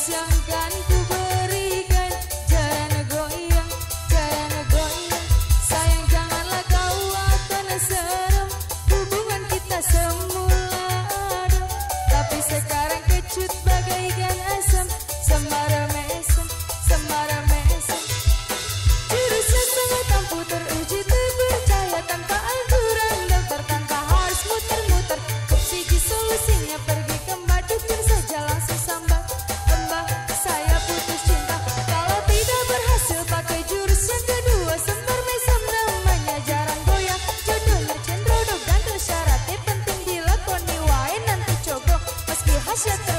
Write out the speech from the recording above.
yang kan ku berikan. Jarana goyang, sayang janganlah kau akan serem. Hubungan kita semula adem, tapi sekarang kecut bagaikan asam. Sembara mesem, jurusnya sangat ampuh, teruji terpercaya. Tanpa aturan daftar, tanpa harus muter-muter. Opsiji solusinya pergi ke Badukun saja langsung sambat. Mbak, saya putus cinta. Kalau tidak berhasil pakai jurus yang kedua, sembar mesem namanya jarang goyang. Jodohnya cendrodok dan syaratnya penting dilakoni wae nanti cogok. Meski hasil